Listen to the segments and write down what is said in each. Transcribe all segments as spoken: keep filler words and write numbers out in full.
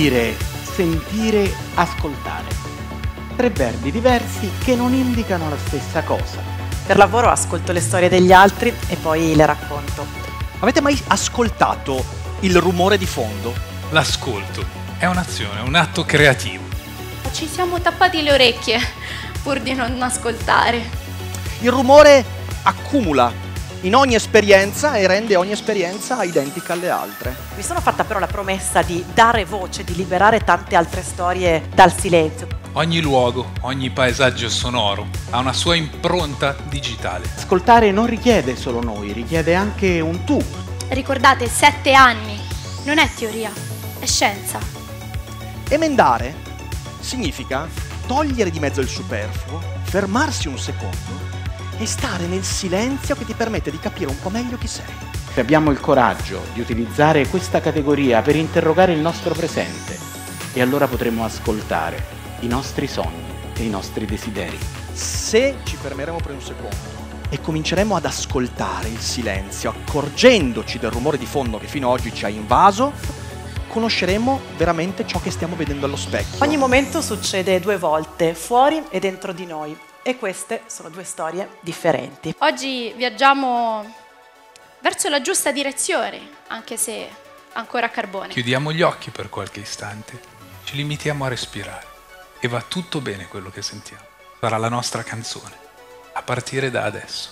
vedere, sentire, ascoltare. Tre verbi diversi che non indicano la stessa cosa. Per lavoro ascolto le storie degli altri e poi le racconto. Avete mai ascoltato il rumore di fondo? L'ascolto è un'azione, un atto creativo. Ci siamo tappati le orecchie pur di non ascoltare. Il rumore accumula in ogni esperienza e rende ogni esperienza identica alle altre. Mi sono fatta però la promessa di dare voce, di liberare tante altre storie dal silenzio. Ogni luogo, ogni paesaggio sonoro ha una sua impronta digitale. Ascoltare non richiede solo noi, richiede anche un tu. Ricordate, sette anni. Non è teoria, è scienza. Emendare significa togliere di mezzo il superfluo, fermarsi un secondo e stare nel silenzio che ti permette di capire un po' meglio chi sei. Se abbiamo il coraggio di utilizzare questa categoria per interrogare il nostro presente, e allora potremo ascoltare i nostri sogni e i nostri desideri. Se ci fermeremo per un secondo e cominceremo ad ascoltare il silenzio, accorgendoci del rumore di fondo che fino ad oggi ci ha invaso, conosceremo veramente ciò che stiamo vedendo allo specchio. Ogni momento succede due volte, fuori e dentro di noi. E queste sono due storie differenti. Oggi viaggiamo verso la giusta direzione, anche se ancora a carbone. Chiudiamo gli occhi per qualche istante, ci limitiamo a respirare e va tutto bene quello che sentiamo. Sarà la nostra canzone, a partire da adesso.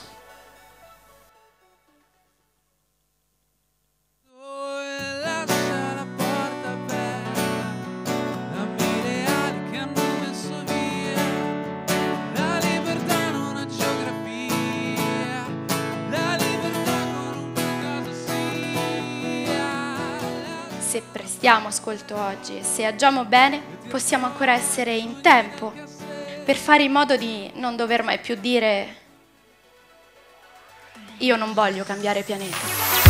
Se prestiamo ascolto oggi e se agiamo bene, possiamo ancora essere in tempo per fare in modo di non dover mai più dire io non voglio cambiare pianeta.